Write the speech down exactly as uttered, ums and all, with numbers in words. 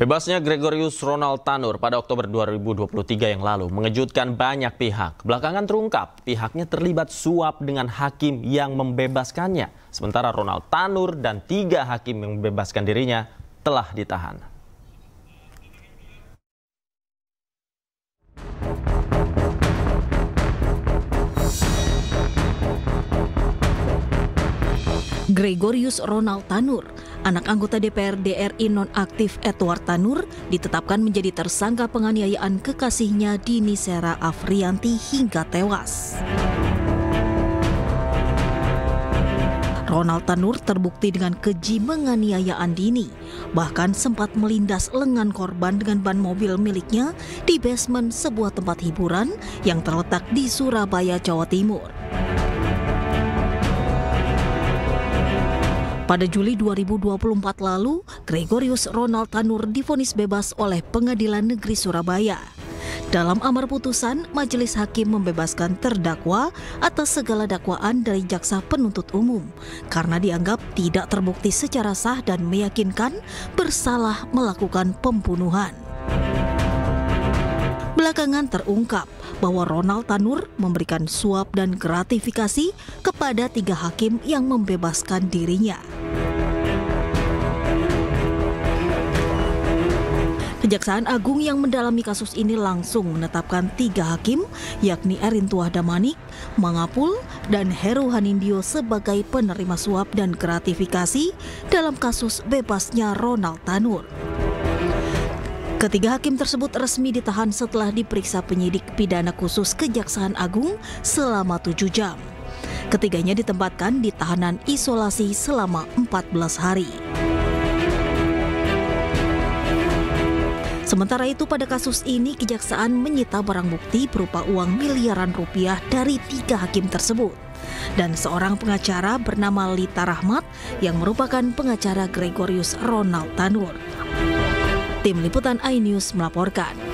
Bebasnya Gregorius Ronald Tanur pada Oktober dua ribu dua puluh tiga yang lalu mengejutkan banyak pihak. Belakangan terungkap pihaknya terlibat suap dengan hakim yang membebaskannya. Sementara Ronald Tanur dan tiga hakim yang membebaskan dirinya telah ditahan. Gregorius Ronald Tanur, anak anggota D P R D R I nonaktif Edward Tanur, ditetapkan menjadi tersangka penganiayaan kekasihnya Dini Sera Afrianti hingga tewas. Ronald Tanur terbukti dengan keji menganiayaan Dini, bahkan sempat melindas lengan korban dengan ban mobil miliknya di basement sebuah tempat hiburan yang terletak di Surabaya, Jawa Timur. Pada Juli dua ribu dua puluh empat lalu, Gregorius Ronald Tanur divonis bebas oleh Pengadilan Negeri Surabaya. Dalam amar putusan, majelis hakim membebaskan terdakwa atas segala dakwaan dari jaksa penuntut umum karena dianggap tidak terbukti secara sah dan meyakinkan bersalah melakukan pembunuhan. Belakangan terungkap bahwa Ronald Tanur memberikan suap dan gratifikasi kepada tiga hakim yang membebaskan dirinya. Kejaksaan Agung yang mendalami kasus ini langsung menetapkan tiga hakim, yakni Erin Tuahdamanik, Mangapul, dan Heru Hanindyo sebagai penerima suap dan gratifikasi dalam kasus bebasnya Ronald Tanur. Ketiga hakim tersebut resmi ditahan setelah diperiksa penyidik pidana khusus Kejaksaan Agung selama tujuh jam. Ketiganya ditempatkan di tahanan isolasi selama empat belas hari. Sementara itu pada kasus ini Kejaksaan menyita barang bukti berupa uang miliaran rupiah dari tiga hakim tersebut dan seorang pengacara bernama Lita Rahmat yang merupakan pengacara Gregorius Ronald Tanur. Tim Liputan iNews melaporkan.